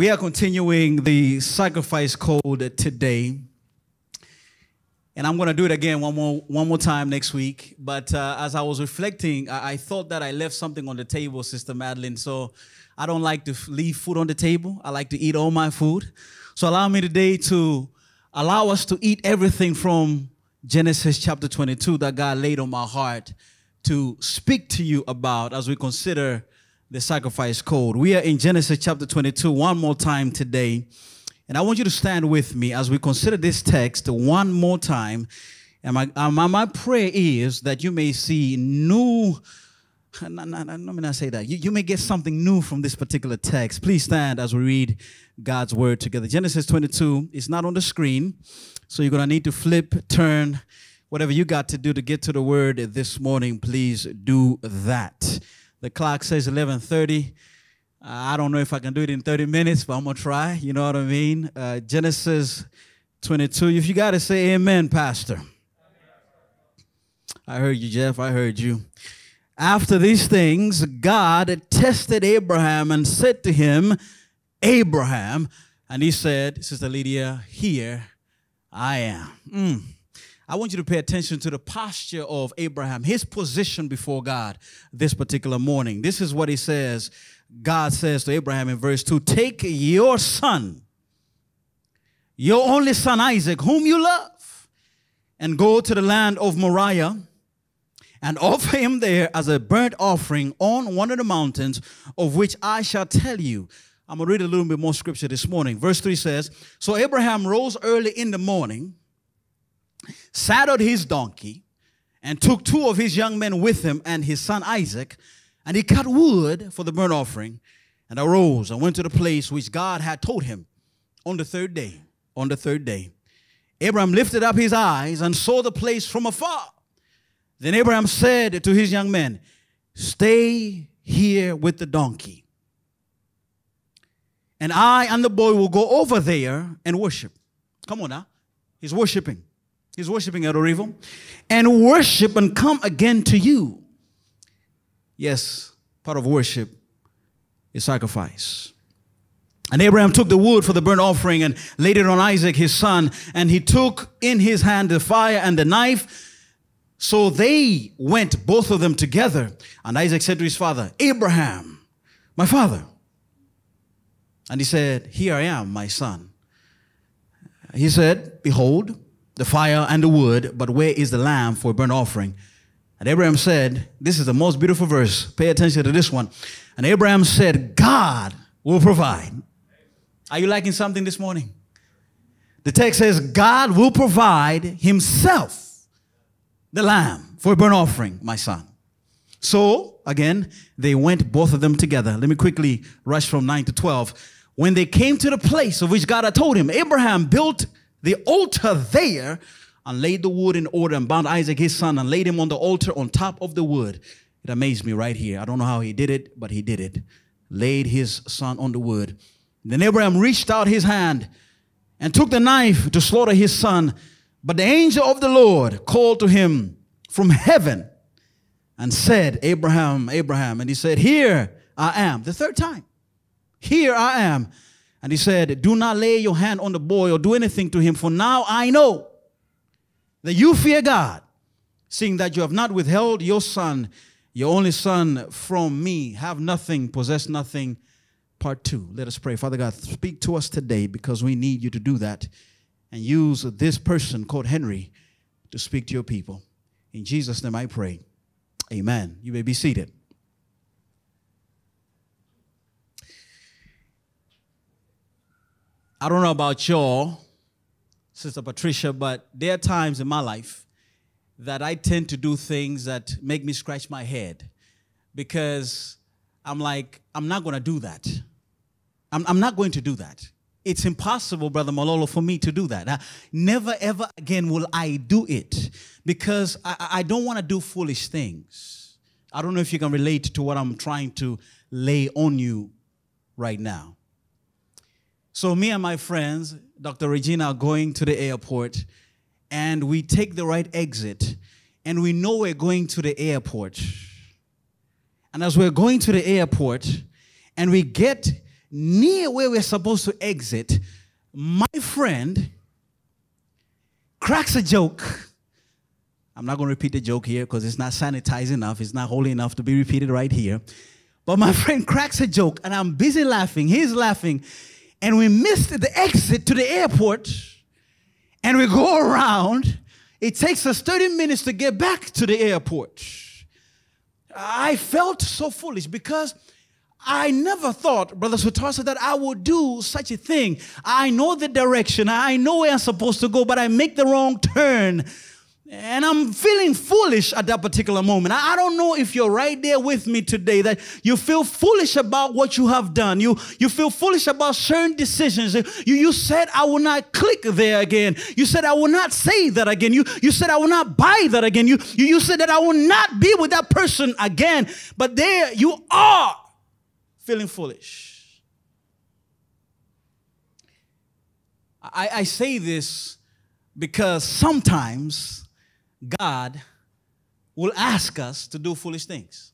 We are continuing the sacrifice code today. And I'm going to do it again one more time next week. But as I was reflecting, I thought that I left something on the table, Sister Madeline. So I don't like to leave food on the table. I like to eat all my food. So allow me today to allow us to eat everything from Genesis chapter 22 that God laid on my heart to speak to you about as we consider the sacrifice code. We are in Genesis chapter 22 one more time today. And I want you to stand with me as we consider this text one more time. And my prayer is that you may see new, let me not say that. You may get something new from this particular text. Please stand as we read God's word together. Genesis 22 is not on the screen, so you're going to need to flip, turn, whatever you got to do to get to the word this morning. Please do that. The clock says 11:30. I don't know if I can do it in 30 minutes, but I'm going to try. You know what I mean? Genesis 22. If you got to say amen, Pastor. I heard you, Jeff. I heard you. After these things, God tested Abraham and said to him, Abraham. And he said, Sister Lydia, here I am. I want you to pay attention to the posture of Abraham, his position before God this particular morning. This is what he says. God says to Abraham in verse 2, take your son, your only son Isaac, whom you love, and go to the land of Moriah and offer him there as a burnt offering on one of the mountains of which I shall tell you. I'm going to read a little bit more scripture this morning. Verse 3 says, so Abraham rose early in the morning, saddled his donkey, and took two of his young men with him and his son Isaac, and he cut wood for the burnt offering, and arose and went to the place which God had told him on the third day. On the third day, Abraham lifted up his eyes and saw the place from afar. Then Abraham said to his young men, stay here with the donkey, and I and the boy will go over there and worship. Come on now. He's worshiping. He's worshiping at Orivo. And worship and come again to you. Yes, part of worship is sacrifice. And Abraham took the wood for the burnt offering and laid it on Isaac, his son. And he took in his hand the fire and the knife. So they went, both of them together. And Isaac said to his father, Abraham, my father. And he said, here I am, my son. He said, behold, the fire and the wood, but where is the lamb for a burnt offering? And Abraham said, this is the most beautiful verse. Pay attention to this one. And Abraham said, God will provide. Are you liking something this morning? The text says, God will provide himself the lamb for a burnt offering, my son. So, again, they went, both of them together. Let me quickly rush from 9 to 12. When they came to the place of which God had told him, Abraham built the altar there and laid the wood in order and bound Isaac his son and laid him on the altar on top of the wood. It amazed me right here. I don't know how he did it, but he did it. Laid his son on the wood. Then Abraham reached out his hand and took the knife to slaughter his son. But the angel of the Lord called to him from heaven and said, Abraham, Abraham. And he said, here I am. The third time. Here I am. And he said, do not lay your hand on the boy or do anything to him, for now I know that you fear God, seeing that you have not withheld your son, your only son, from me. Have nothing, possess nothing. Part 2. Let us pray. Father God, speak to us today because we need you to do that. And use this person called Henry to speak to your people. In Jesus' name I pray. Amen. You may be seated. I don't know about y'all, Sister Patricia, but there are times in my life that I tend to do things that make me scratch my head because I'm like, I'm not going to do that. I'm not going to do that. It's impossible, Brother Malolo, for me to do that. Never, ever again will I do it because I don't want to do foolish things. I don't know if you can relate to what I'm trying to lay on you right now. So me and my friends, Dr. Regina, are going to the airport, and we take the right exit, and we know we're going to the airport. And as we're going to the airport, and we get near where we're supposed to exit, my friend cracks a joke. I'm not going to repeat the joke here because it's not sanitized enough. It's not holy enough to be repeated right here. But my friend cracks a joke, and I'm busy laughing. He's laughing. And we missed the exit to the airport, and we go around. It takes us 30 minutes to get back to the airport. I felt so foolish because I never thought, Brother Sutarsa, that I would do such a thing. I know the direction. I know where I'm supposed to go, but I make the wrong turn. And I'm feeling foolish at that particular moment. I don't know if you're right there with me today, that you feel foolish about what you have done. You feel foolish about certain decisions. You said, I will not click there again. You said, I will not say that again. You said, I will not buy that again. You said that I will not be with that person again. But there you are feeling foolish. I say this because sometimes God will ask us to do foolish things.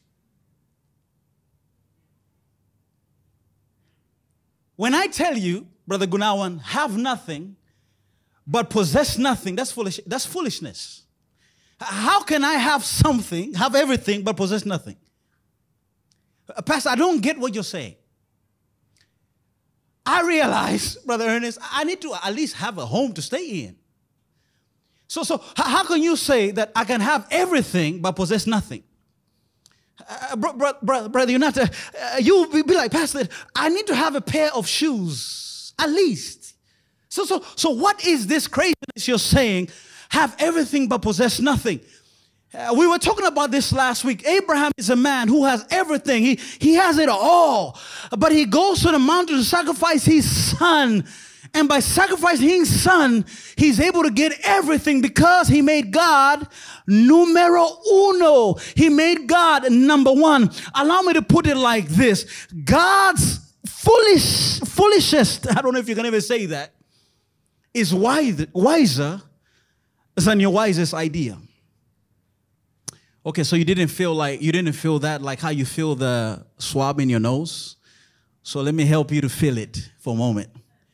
When I tell you, Brother Gunawan, have nothing but possess nothing, that's foolish. That's foolishness. How can I have something, have everything, but possess nothing? Pastor, I don't get what you're saying. I realize, Brother Ernest, I need to at least have a home to stay in. So how can you say that I can have everything but possess nothing? Brother, you're not. You will be like, Pastor, I need to have a pair of shoes, at least. So what is this craziness you're saying? Have everything but possess nothing. We were talking about this last week. Abraham is a man who has everything. He has it all. But he goes to the mountain to sacrifice his son. And by sacrificing his son, he's able to get everything because he made God numero uno. He made God number one. Allow me to put it like this. God's foolishest, I don't know if you can ever say that, is wiser than your wisest idea. Okay, so you didn't feel that like how you feel the swab in your nose. So let me help you to feel it for a moment.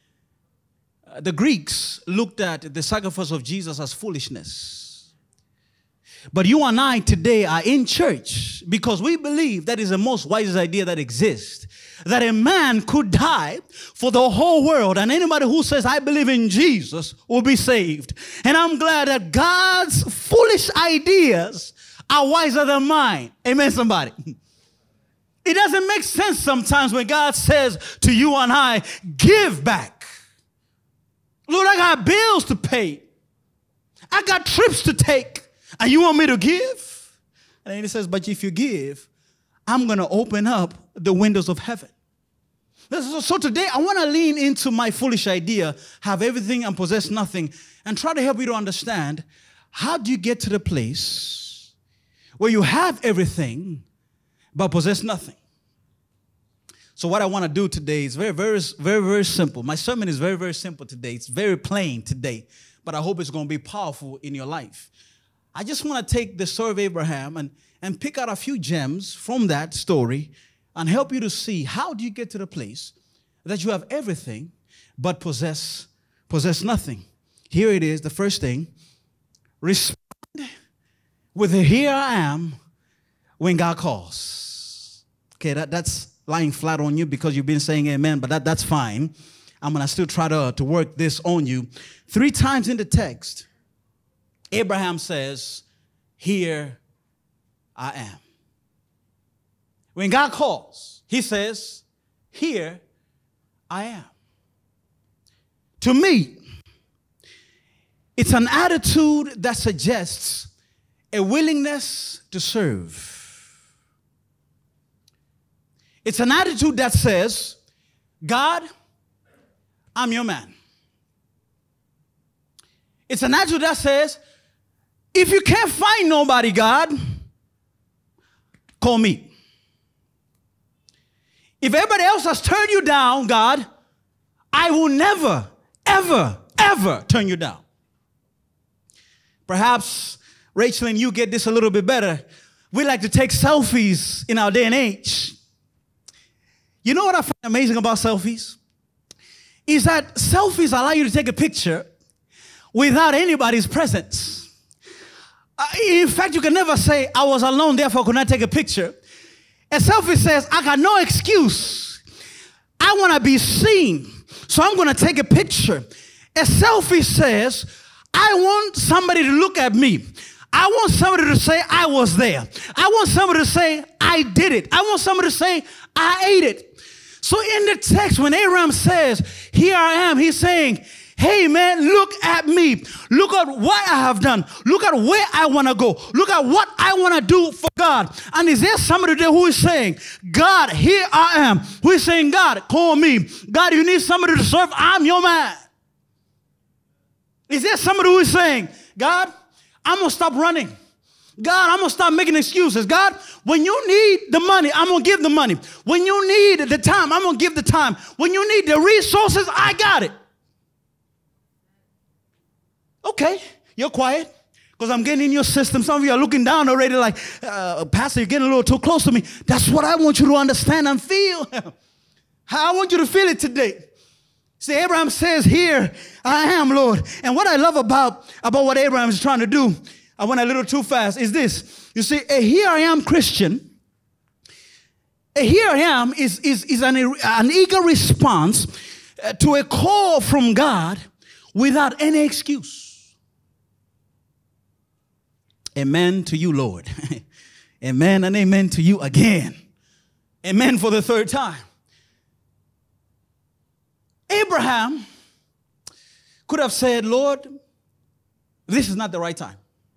The Greeks looked at the sacrifice of Jesus as foolishness. But you and I today are in church because we believe that is the most wisest idea that exists. That a man could die for the whole world, and anybody who says, I believe in Jesus, will be saved. And I'm glad that God's foolish ideas are wiser than mine. Amen, somebody. It doesn't make sense sometimes when God says to you and I, give back. Lord, I got bills to pay. I got trips to take. And you want me to give? And then he says, but if you give, I'm going to open up the windows of heaven. So today, I want to lean into my foolish idea, have everything and possess nothing, and try to help you to understand, how do you get to the place where you have everything but possess nothing? So what I want to do today is very simple. My sermon is very simple today. It's very plain today, but I hope it's going to be powerful in your life. I just want to take the story of Abraham and pick out a few gems from that story and help you to see, how do you get to the place that you have everything but possess nothing? Here it is, the first thing. Respond with a here I am when God calls. Okay, that's lying flat on you because you've been saying amen, but that's fine. I'm going to still try to work this on you. 3 times in the text, Abraham says, here I am. When God calls, he says, here I am. To me, it's an attitude that suggests a willingness to serve. It's an attitude that says, God, I'm your man. It's an attitude that says, if you can't find nobody, God, call me. If everybody else has turned you down, God, I will never, ever, ever turn you down. Perhaps, Rachel and you get this a little bit better. We like to take selfies in our day and age. You know what I find amazing about selfies? Is that selfies allow you to take a picture without anybody's presence. In fact, you can never say, I was alone, therefore could not take a picture. A selfie says, I got no excuse. I want to be seen, so I'm going to take a picture. A selfie says, I want somebody to look at me. I want somebody to say I was there. I want somebody to say I did it. I want somebody to say I ate it. So in the text, when Abraham says, here I am, he's saying, hey man, look at me. Look at what I have done. Look at where I want to go. Look at what I want to do for God. And is there somebody there who is saying, God, here I am. Who is saying, God, call me. God, you need somebody to serve. I'm your man. Is there somebody who is saying, God, I'm going to stop running. God, I'm going to stop making excuses. God, when you need the money, I'm going to give the money. When you need the time, I'm going to give the time. When you need the resources, I got it. Okay, you're quiet because I'm getting in your system. Some of you are looking down already like, Pastor, you're getting a little too close to me. That's what I want you to understand and feel. I want you to feel it today. See, Abraham says, here I am, Lord. And what I love about what Abraham is trying to do, I went a little too fast, is this. You see, a here I am Christian, a here I am is an eager response to a call from God without any excuse. Amen to you, Lord. Amen and amen to you again. Amen for the third time. Abraham could have said, Lord, this is not the right time.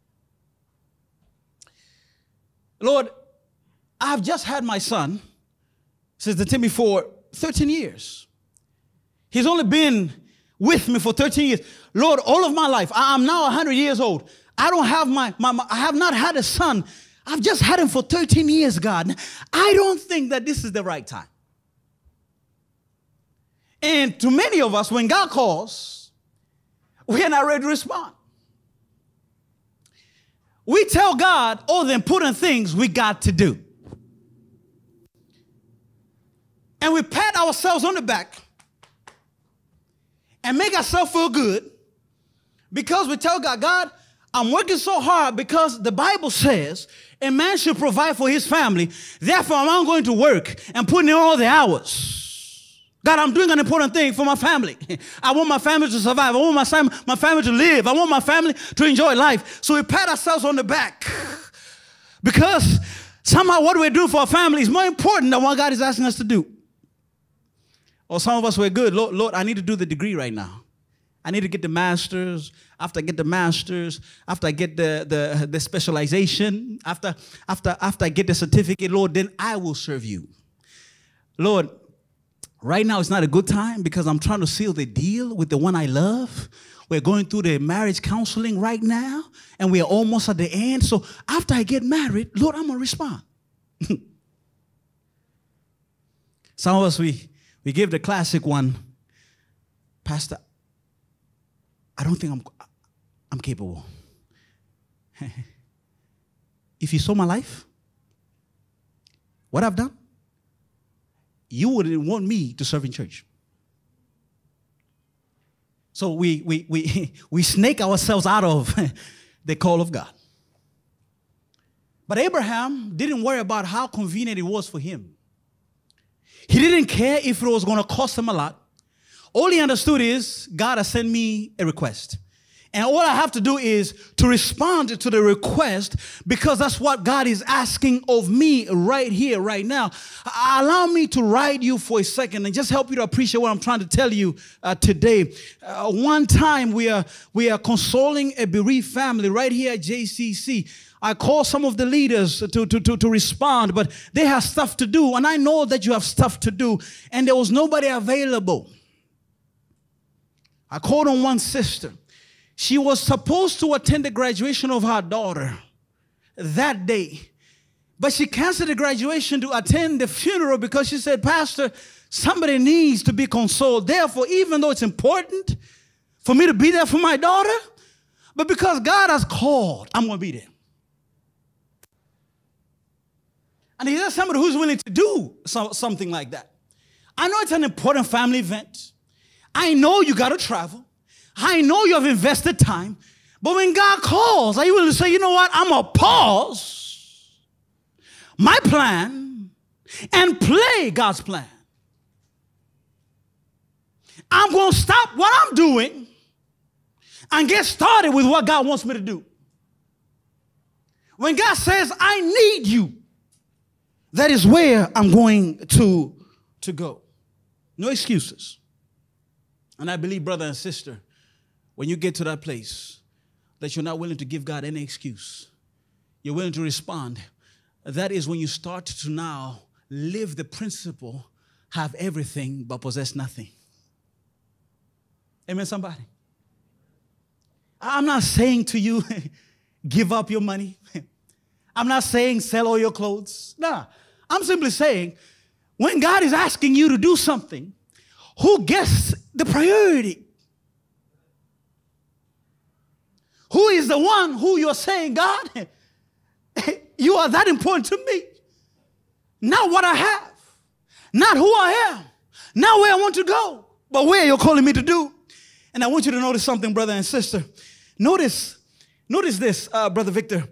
Lord, I've just had my son, says the Tembo, for 13 years. He's only been with me for 13 years. Lord, all of my life, I'm now 100 years old. I don't have I have not had a son. I've just had him for 13 years, God. I don't think that this is the right time. And to many of us, when God calls, we are not ready to respond. We tell God all the important things we got to do. And we pat ourselves on the back and make ourselves feel good because we tell God, God, I'm working so hard because the Bible says a man should provide for his family. Therefore, I'm going to work and put in all the hours. God, I'm doing an important thing for my family. I want my family to survive. I want my family to live. I want my family to enjoy life. So we pat ourselves on the back because somehow what we do for our family is more important than what God is asking us to do. Or some of us were good. Lord, I need to do the degree right now. I need to get the master's. After I get the master's, after I get the specialization, after I get the certificate, Lord, then I will serve you. Lord, right now, it's not a good time because I'm trying to seal the deal with the one I love. We're going through the marriage counseling right now, and we're almost at the end. So after I get married, Lord, I'm going to respond. Some of us, we give the classic one, Pastor, I don't think I'm capable. If you saw my life, what I've done, you wouldn't want me to serve in church. So we snake ourselves out of the call of God. But Abraham didn't worry about how convenient it was for him. He didn't care if it was going to cost him a lot. All he understood is, God has sent me a request. And all I have to do is to respond to the request because that's what God is asking of me right here, right now. Allow me to ride you for a second and just help you to appreciate what I'm trying to tell you today. One time we are consoling a bereaved family right here at JCC. I called some of the leaders to respond, but they have stuff to do. And I know that you have stuff to do. And there was nobody available. I called on one sister. She was supposed to attend the graduation of her daughter that day. But she canceled the graduation to attend the funeral because she said, Pastor, somebody needs to be consoled. Therefore, even though it's important for me to be there for my daughter, but because God has called, I'm going to be there. And is there somebody who's willing to do something like that? I know it's an important family event. I know you got to travel. I know you have invested time. But when God calls, are you willing to say, you know what? I'm going to pause my plan and play God's plan. I'm going to stop what I'm doing and get started with what God wants me to do. When God says, I need you, that is where I'm going to go. No excuses. And I believe, brother and sister, when you get to that place, that you're not willing to give God any excuse, you're willing to respond, that is when you start to now live the principle, have everything but possess nothing. Amen, somebody? I'm not saying to you, give up your money. I'm not saying sell all your clothes. Nah, I'm simply saying, when God is asking you to do something, who gets the priority? Who is the one who you're saying, God, you are that important to me. Not what I have, not who I am, not where I want to go, but where you're calling me to do. And I want you to notice something, brother and sister. Notice this, Brother Victor.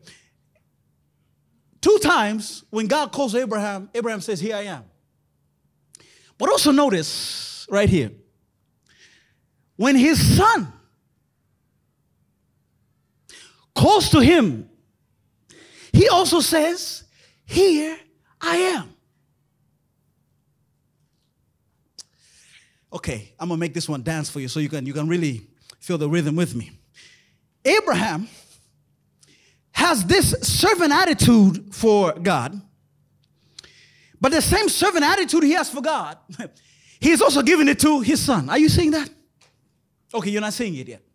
2 times when God calls Abraham, Abraham says, here I am. But also notice right here, when his son calls to him, he also says, here I am. Okay, I'm going to make this one dance for you so you can really feel the rhythm with me. Abraham has this servant attitude for God, but the same servant attitude he has for God, he's also giving it to his son. Are you seeing that? Okay, you're not seeing it yet.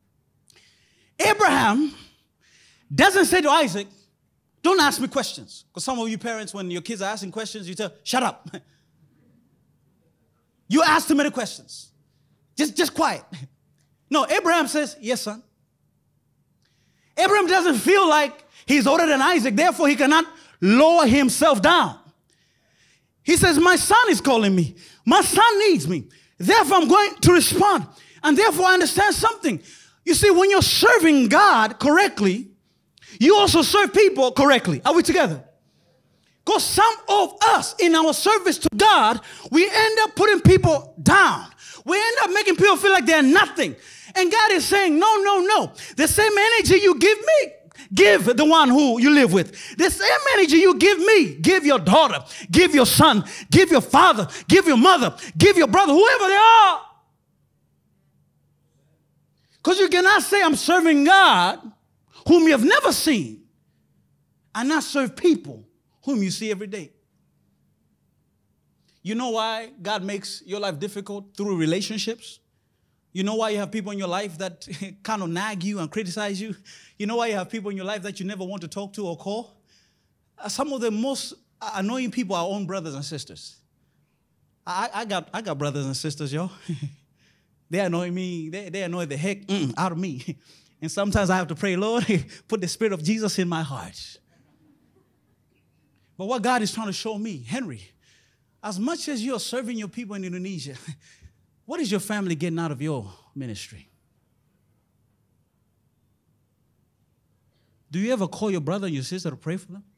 Abraham doesn't say to Isaac, don't ask me questions. Because some of you parents, when your kids are asking questions, you tell, shut up. You ask too many questions. Just quiet. No, Abraham says, yes, son. Abraham doesn't feel like he's older than Isaac, therefore he cannot lower himself down. He says, my son is calling me. My son needs me. Therefore, I'm going to respond. And therefore, I understand something. You see, when you're serving God correctly, you also serve people correctly. Are we together? Because some of us, in our service to God, we end up putting people down. We end up making people feel like they're nothing. And God is saying, no, no, no. The same energy you give me, give the one who you live with. The same energy you give me, give your daughter, give your son, give your father, give your mother, give your brother, whoever they are. Because you cannot say I'm serving God whom you have never seen and not serve people whom you see every day. You know why God makes your life difficult? Through relationships. You know why you have people in your life that kind of nag you and criticize you? You know why you have people in your life that you never want to talk to or call? Some of the most annoying people are our own brothers and sisters. I got brothers and sisters, yo. They annoy me. They annoy the heck out of me. And sometimes I have to pray, Lord, put the Spirit of Jesus in my heart. But what God is trying to show me, Henry, as much as you're serving your people in Indonesia, what is your family getting out of your ministry? Do you ever call your brother and your sister to pray for them?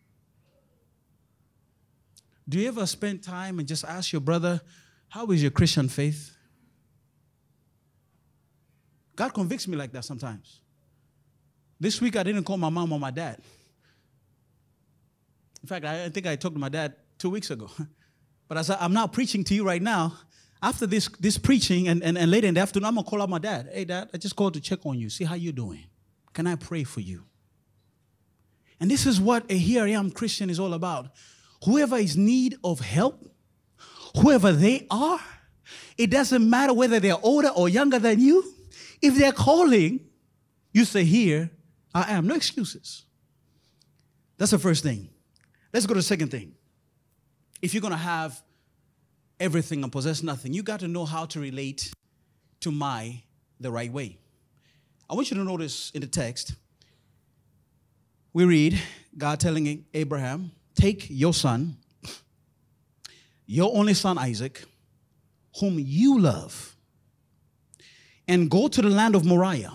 Do you ever spend time and just ask your brother, how is your Christian faith? God convicts me like that sometimes. This week I didn't call my mom or my dad. In fact, I think I talked to my dad 2 weeks ago. But as I'm now preaching to you right now, after this preaching and later in the afternoon, I'm going to call out my dad. Hey, Dad, I just called to check on you, see how you're doing. Can I pray for you? And this is what a Here I Am Christian is all about. Whoever is in need of help, whoever they are, it doesn't matter whether they're older or younger than you. If they're calling, you say, here I am. No excuses. That's the first thing. Let's go to the second thing. If you're going to have everything and possess nothing, you got to know how to relate to the right way. I want you to notice in the text, we read God telling Abraham, take your son, your only son Isaac, whom you love, and go to the land of Moriah.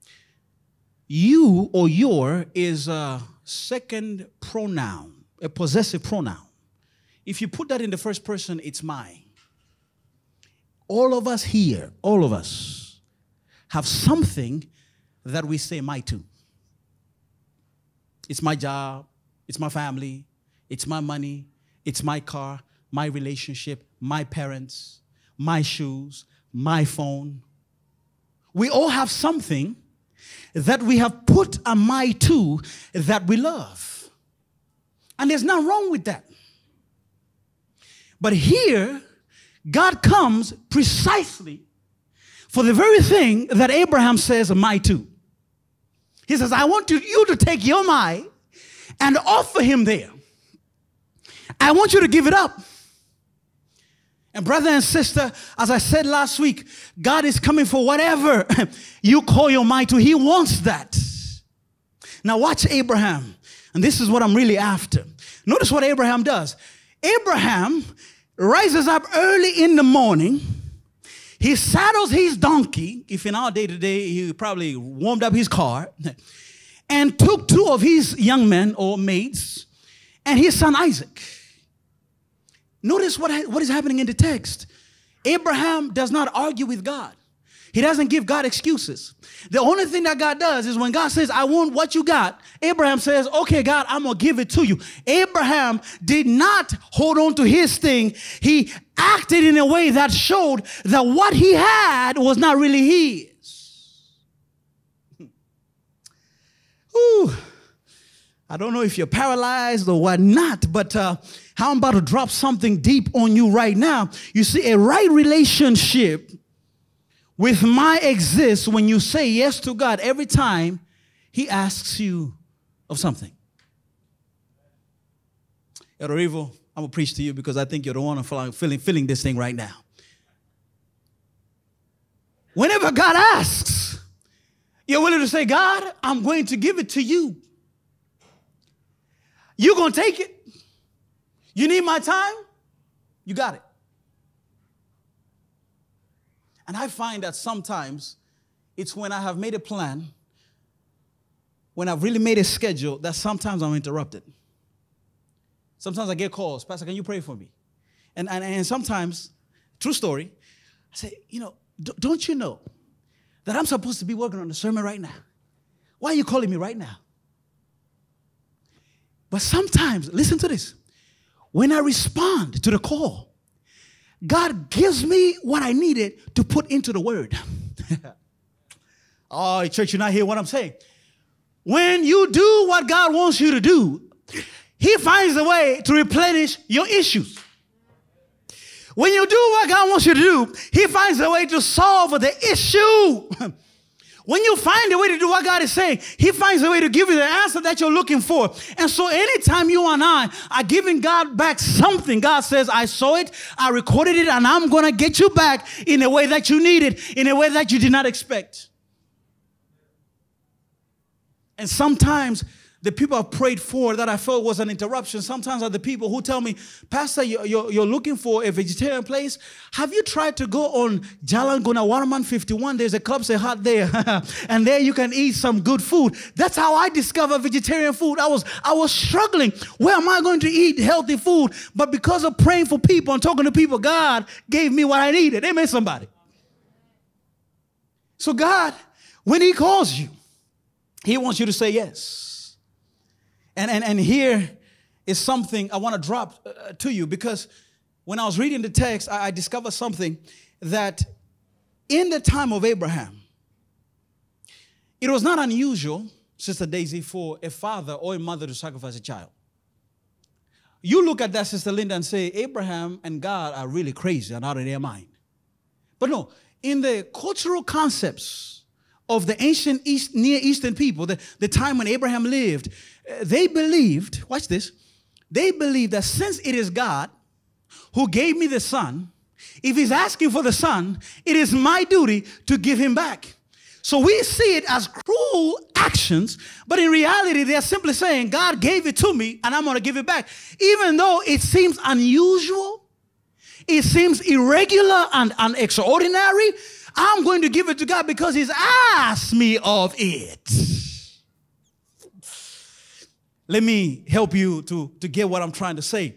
You or your is a second pronoun, a possessive pronoun. If you put that in the first person, it's mine. All of us here, all of us, have something that we say my to. It's my job, it's my family, it's my money, it's my car, my relationship, my parents, my shoes, my phone. We all have something that we have put a my to that we love. And there's nothing wrong with that. But here, God comes precisely for the very thing that Abraham says my to. He says, I want you to take your my and offer him there. I want you to give it up. And brother and sister, as I said last week, God is coming for whatever you call your mind to. He wants that. Now watch Abraham. And this is what I'm really after. Notice what Abraham does. Abraham rises up early in the morning. He saddles his donkey. If in our day to day, he probably warmed up his car. And took 2 of his young men or maids and his son Isaac. Notice what is happening in the text. Abraham does not argue with God. He doesn't give God excuses. The only thing that God does is when God says, I want what you got, Abraham says, okay, God, I'm going to give it to you. Abraham did not hold on to his thing. He acted in a way that showed that what he had was not really his. Ooh. I don't know if you're paralyzed or whatnot, but how I'm about to drop something deep on you right now. You see, a right relationship with my exists when you say yes to God every time he asks you of something. Elder Evil, I'm going to preach to you because I think you're the one feeling this thing right now. Whenever God asks, you're willing to say, God, I'm going to give it to you. You're going to take it. You need my time? You got it. And I find that sometimes it's when I have made a plan, when I've really made a schedule, that sometimes I'm interrupted. Sometimes I get calls, Pastor, can you pray for me? And sometimes, true story, I say, don't you know that I'm supposed to be working on the sermon right now? Why are you calling me right now? But sometimes, listen to this, when I respond to the call, God gives me what I needed to put into the word. Oh, church, you're not hearing what I'm saying. When you do what God wants you to do, he finds a way to replenish your issues. When you do what God wants you to do, he finds a way to solve the issue. When you find a way to do what God is saying, he finds a way to give you the answer that you're looking for. And so anytime you and I are giving God back something, God says, I saw it, I recorded it, and I'm going to get you back in a way that you needed, in a way that you did not expect. And sometimes the people I've prayed for that I felt was an interruption, sometimes are the people who tell me, Pastor, you're looking for a vegetarian place. Have you tried to go on Jalan Gunawarman 51? There's a club say hot there. And there you can eat some good food. That's how I discovered vegetarian food. I was struggling. Where am I going to eat healthy food? But because of praying for people and talking to people, God gave me what I needed. Amen, somebody. So God, when he calls you, he wants you to say yes. And here is something I want to drop to you, because when I was reading the text, I discovered something that in the time of Abraham, it was not unusual, Sister Daisy, for a father or a mother to sacrifice a child. You look at that, Sister Linda, and say, Abraham and God are really crazy and out of their mind. But no, in the cultural concepts of the ancient Near Eastern people, the time when Abraham lived, they believed, watch this, they believed that since it is God who gave me the son, if he's asking for the son, it is my duty to give him back. So we see it as cruel actions, but in reality, they're simply saying, God gave it to me and I'm going to give it back. Even though it seems unusual, it seems irregular and extraordinary, I'm going to give it to God because He's asked me of it. Let me help you to get what I'm trying to say.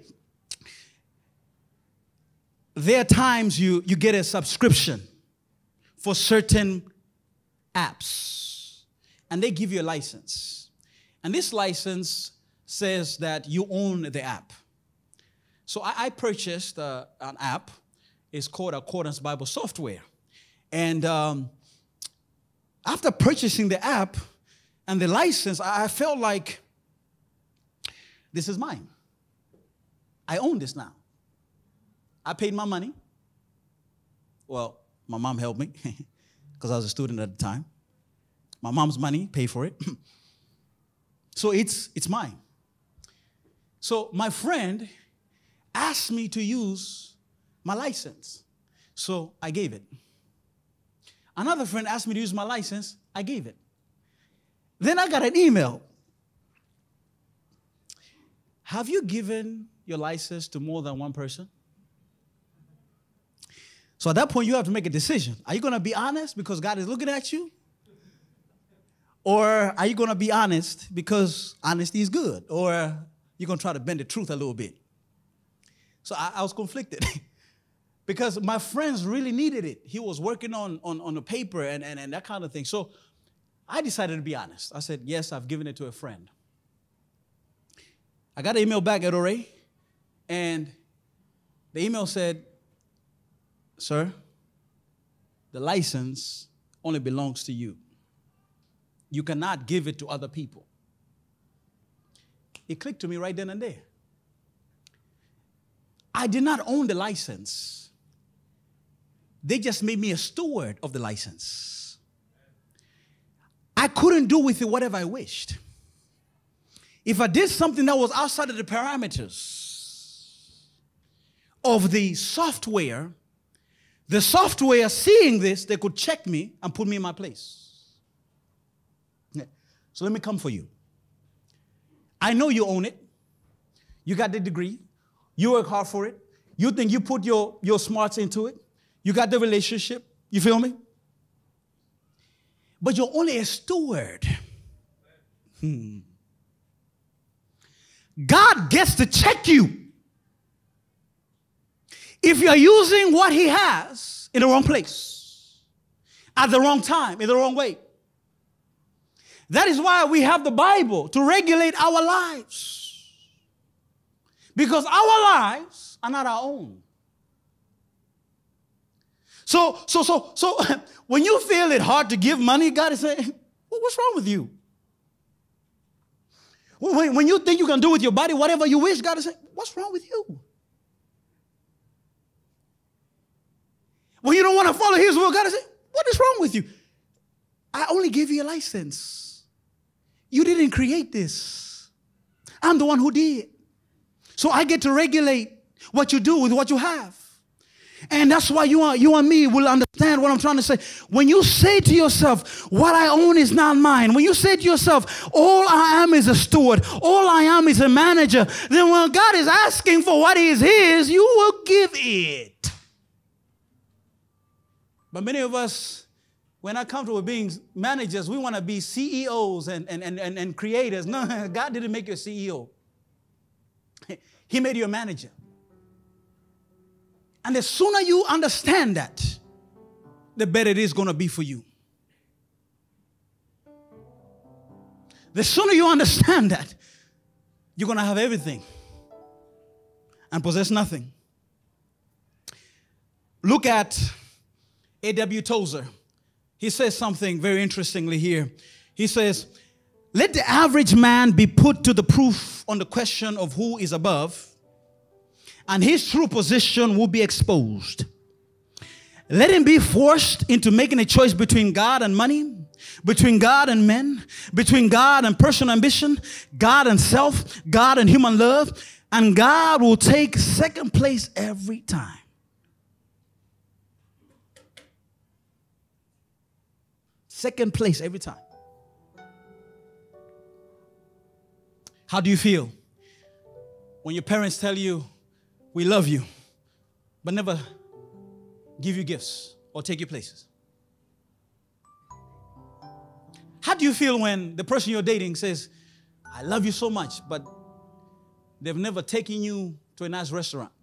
There are times you get a subscription for certain apps, and they give you a license. And this license says that you own the app. So I purchased an app. It's called Accordance Bible Software. And after purchasing the app and the license, I felt like this is mine. I own this now. I paid my money. Well, my mom helped me because I was a student at the time. My mom's money paid for it. So it's mine. So my friend asked me to use my license. So I gave it. Another friend asked me to use my license. I gave it. Then I got an email. Have you given your license to more than one person? So at that point, you have to make a decision. Are you going to be honest because God is looking at you? Or are you going to be honest because honesty is good? Or you're going to try to bend the truth a little bit? So I was conflicted because my friends really needed it. He was working on the paper and that kind of thing. So I decided to be honest. I said, yes, I've given it to a friend. I got an email back at Ore, and the email said, sir, the license only belongs to you. You cannot give it to other people. It clicked to me right then and there. I did not own the license. They just made me a steward of the license. I couldn't do with it whatever I wished. If I did something that was outside of the parameters of the software seeing this, they could check me and put me in my place. Yeah. So let me come for you. I know you own it. You got the degree. You work hard for it. You think you put your smarts into it. You got the relationship. You feel me? But you're only a steward. God gets to check you if you're using what He has in the wrong place, at the wrong time, in the wrong way. That is why we have the Bible to regulate our lives. Because our lives are not our own. So when you feel it hard to give money, God is saying, well, what's wrong with you? When you think you can do with your body whatever you wish, God is saying, what's wrong with you? When you don't want to follow His will, God is saying, what is wrong with you? I only gave you a license. You didn't create this. I'm the one who did. So I get to regulate what you do with what you have. And that's why you and me will understand what I'm trying to say. When you say to yourself, what I own is not mine. When you say to yourself, all I am is a steward. All I am is a manager. Then when God is asking for what is His, you will give it. But many of us, we're not comfortable with being managers. We want to be CEOs and creators. No, God didn't make you a CEO. He made you a manager. And the sooner you understand that, the better it is going to be for you. The sooner you understand that, you're going to have everything and possess nothing. Look at A.W. Tozer. He says something very interestingly here. He says, let the average man be put to the proof on the question of who is above, and his true position will be exposed. Let him be forced into making a choice between God and money, between God and men, between God and personal ambition, God and self, God and human love, and God will take second place every time. Second place every time. How do you feel when your parents tell you, we love you, but never give you gifts or take you places? How do you feel when the person you're dating says, I love you so much, but they've never taken you to a nice restaurant?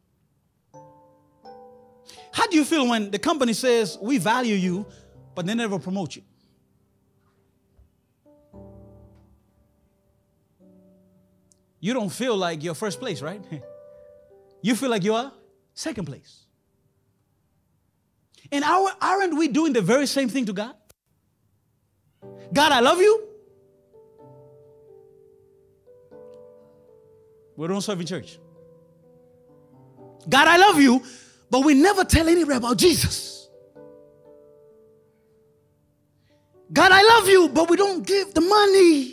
How do you feel when the company says, we value you, but they never promote you? You don't feel like you're first place, right? You feel like you are second place. And aren't we doing the very same thing to God? God, I love you. We don't serve in church. God, I love you, but we never tell anybody about Jesus. God, I love you, but we don't give the money.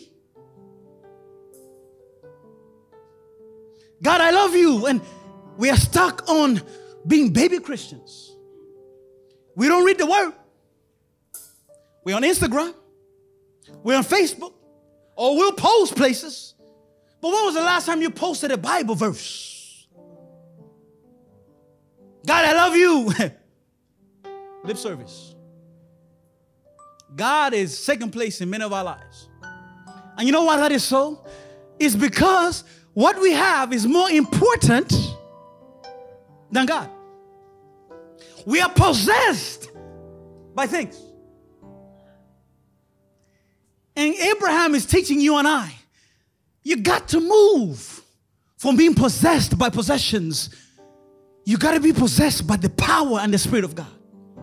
God, I love you, and we are stuck on being baby Christians. We don't read the word. We're on Instagram. We're on Facebook. Or we'll post places. But when was the last time you posted a Bible verse? God, I love you. Lip service. God is second place in many of our lives. And you know why that is so? It's because what we have is more important than God. We are possessed by things. And Abraham is teaching you and I, you got to move from being possessed by possessions. You got to be possessed by the power and the Spirit of God.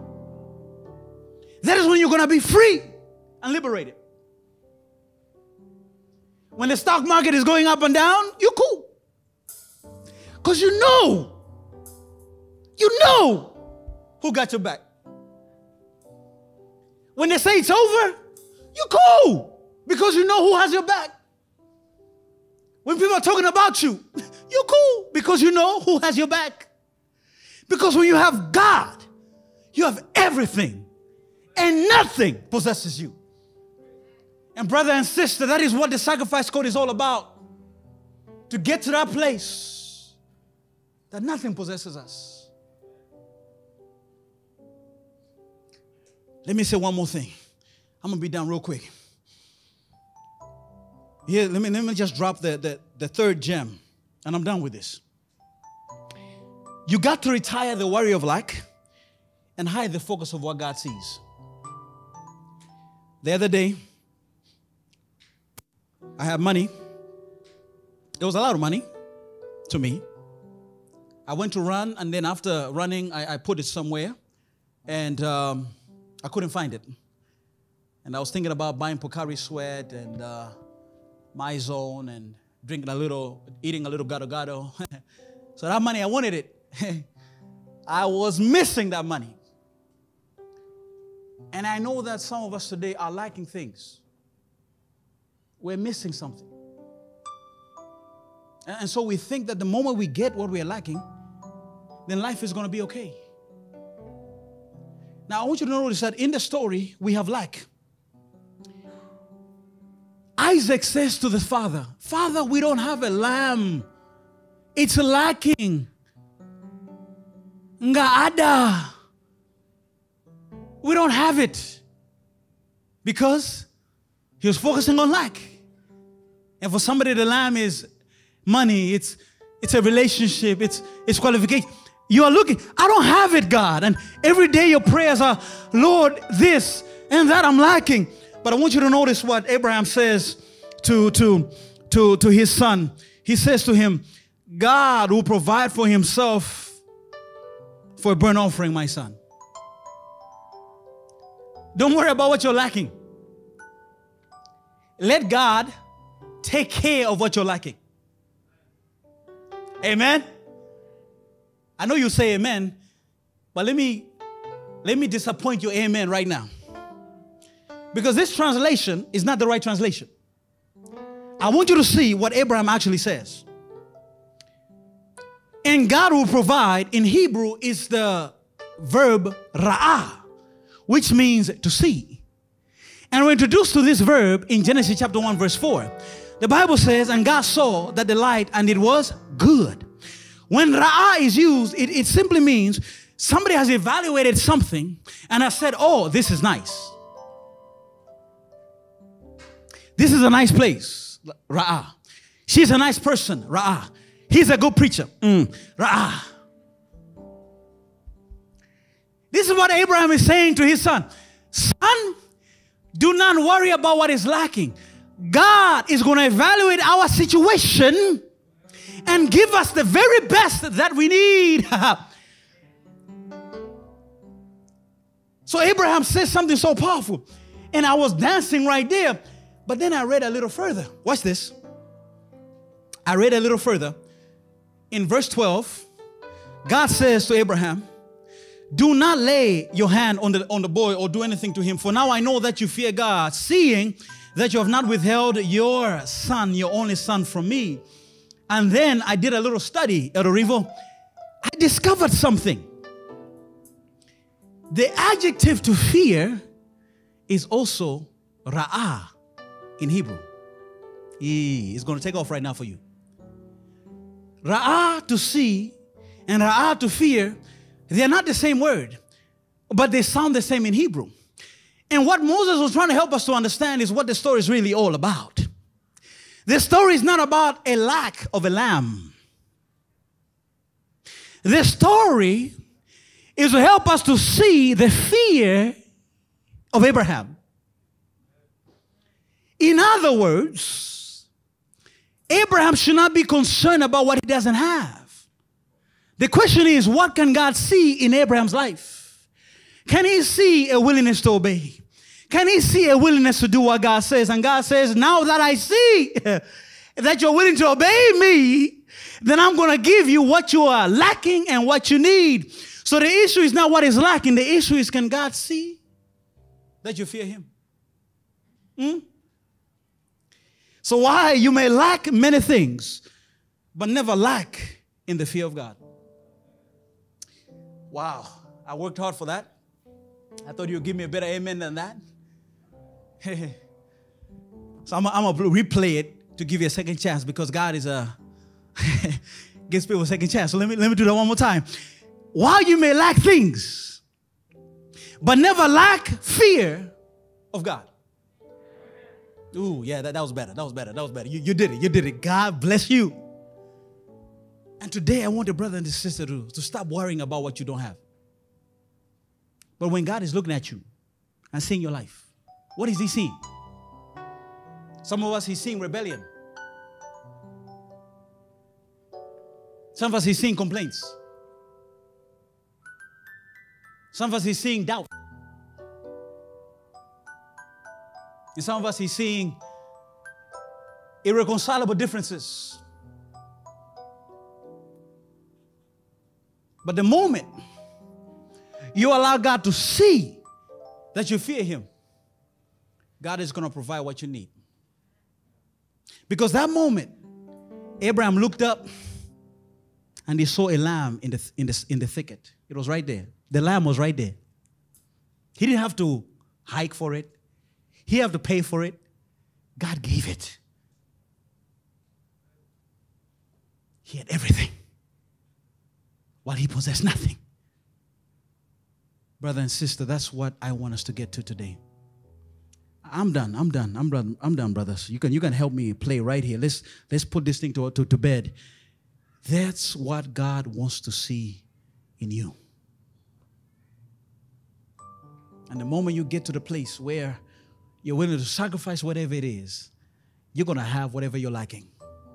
That is when you're going to be free and liberated. When the stock market is going up and down, you're cool. Because you know who got your back. When they say it's over, you're cool. Because you know who has your back. When people are talking about you, you're cool. Because you know who has your back. Because when you have God, you have everything. And nothing possesses you. And brother and sister, that is what the sacrifice code is all about. To get to that place that nothing possesses us. Let me say one more thing. I'm going to be done real quick. Here, let me just drop the third gem. And I'm done with this. You got to retire the worry of lack and hide the focus of what God sees. The other day, I had money. It was a lot of money to me. I went to run, and then after running, I put it somewhere, and I couldn't find it. And I was thinking about buying Pocari Sweat and My Zone and eating a little gado-gado. So that money, I wanted it. I was missing that money. And I know that some of us today are lacking things. We're missing something. And so we think that the moment we get what we're lacking, then life is going to be okay. Now, I want you to notice that in the story, we have lack. Isaac says to the father, Father, we don't have a lamb. It's lacking. Nga ada. We don't have it. Because he was focusing on lack. And for somebody, the lamb is money. It's a relationship. It's qualification. You are looking, I don't have it, God. And every day your prayers are, Lord, this and that I'm lacking. But I want you to notice what Abraham says to his son. He says to him, God will provide for himself for a burnt offering, my son. Don't worry about what you're lacking. Let God take care of what you're lacking. Amen? I know you say amen, but let me disappoint you, amen, right now. Because this translation is not the right translation. I want you to see what Abraham actually says. And God will provide, in Hebrew, is the verb ra'ah, which means to see. And we're introduced to this verb in Genesis chapter 1, verse 4. The Bible says, and God saw that the light, and it was good. When ra'ah is used, it simply means somebody has evaluated something and has said, oh, this is nice. This is a nice place. Ra'ah. She's a nice person. Ra'ah. He's a good preacher. Ra'ah. This is what Abraham is saying to his son. Son, do not worry about what is lacking. God is going to evaluate our situation and give us the very best that we need. So Abraham says something so powerful. And I was dancing right there. But then I read a little further. Watch this. I read a little further. In verse 12, God says to Abraham, do not lay your hand on the boy or do anything to him. For now I know that you fear God, seeing that you have not withheld your son, your only son, from me. And then I did a little study at Orivo. I discovered something. The adjective to fear is also ra'ah in Hebrew. It's going to take off right now for you. Ra'ah to see and ra'ah to fear, they're not the same word, but they sound the same in Hebrew. And what Moses was trying to help us to understand is what the story is really all about. The story is not about a lack of a lamb. The story is to help us to see the fear of Abraham. In other words, Abraham should not be concerned about what he doesn't have. The question is, what can God see in Abraham's life? Can he see a willingness to obey? Can he see a willingness to do what God says? And God says, now that I see that you're willing to obey me, then I'm going to give you what you are lacking and what you need. So the issue is not what is lacking. The issue is, can God see that you fear him? So why you may lack many things, but never lack in the fear of God. Wow, I worked hard for that. I thought you would give me a better amen than that. So I'm going to replay it to give you a second chance, because God is gives people a second chance. So let me do that one more time. While you may lack things, but never lack fear of God. Ooh, yeah, that was better. That was better. That was better. You did it. You did it. God bless you. And today I want the brother and the sister to stop worrying about what you don't have. But when God is looking at you and seeing your life, what is he seeing? Some of us, he's seeing rebellion. Some of us, he's seeing complaints. Some of us, he's seeing doubt. And some of us, he's seeing irreconcilable differences. But the moment you allow God to see that you fear him, God is going to provide what you need. Because that moment, Abraham looked up and he saw a lamb in the thicket. It was right there. The lamb was right there. He didn't have to hike for it. He didn't have to pay for it. God gave it. He had everything, while he possessed nothing. Brother and sister, that's what I want us to get to today. I'm done, brothers. You can help me play right here. Let's put this thing to bed. That's what God wants to see in you. And the moment you get to the place where you're willing to sacrifice whatever it is, you're going to have whatever you're lacking.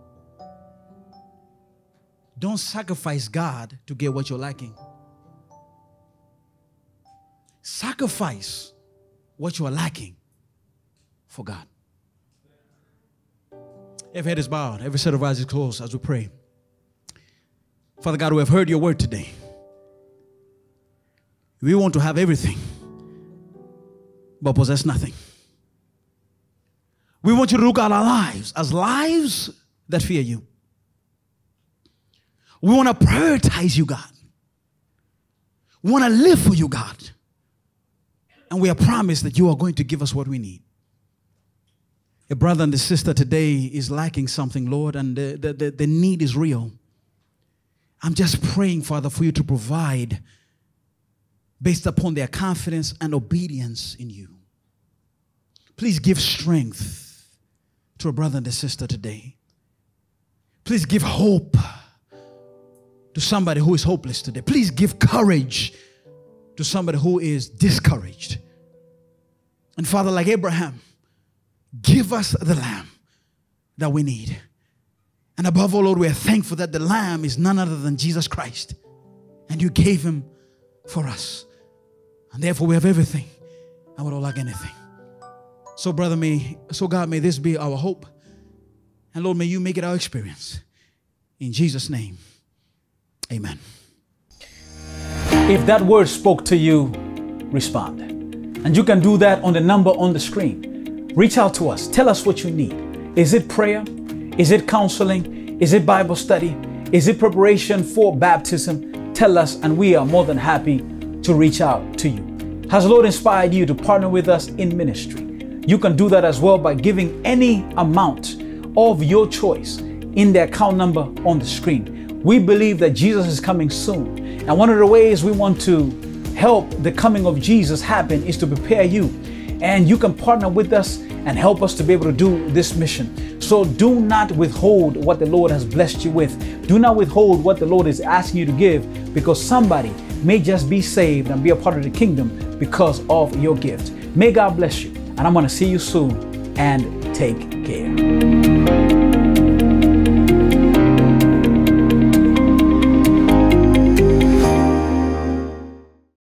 Don't sacrifice God to get what you're lacking. Sacrifice what you are lacking for God. Every head is bowed, every set of eyes is closed as we pray. Father God, we have heard your word today. We want to have everything, but possess nothing. We want you to look at our lives as lives that fear you. We want to prioritize you, God. We want to live for you, God. And we are promised that you are going to give us what we need. A brother and a sister today is lacking something, Lord, and the need is real. I'm just praying, Father, for you to provide based upon their confidence and obedience in you. Please give strength to a brother and a sister today. Please give hope to somebody who is hopeless today. Please give courage to somebody who is discouraged. And Father, like Abraham, give us the lamb that we need. And above all, Lord, we are thankful that the lamb is none other than Jesus Christ. And you gave him for us. And therefore we have everything and we don't lack anything. So God, may this be our hope. And Lord, may you make it our experience. In Jesus' name, amen. If that word spoke to you, respond. And you can do that on the number on the screen. Reach out to us. Tell us what you need. Is it prayer? Is it counseling? Is it Bible study? Is it preparation for baptism? Tell us, and we are more than happy to reach out to you. Has the Lord inspired you to partner with us in ministry? You can do that as well by giving any amount of your choice in the account number on the screen. We believe that Jesus is coming soon. And one of the ways we want to help the coming of Jesus happen is to prepare you. And you can partner with us and help us to be able to do this mission. So do not withhold what the Lord has blessed you with. Do not withhold what the Lord is asking you to give, because somebody may just be saved and be a part of the kingdom because of your gift. May God bless you. And I'm going to see you soon, and take care.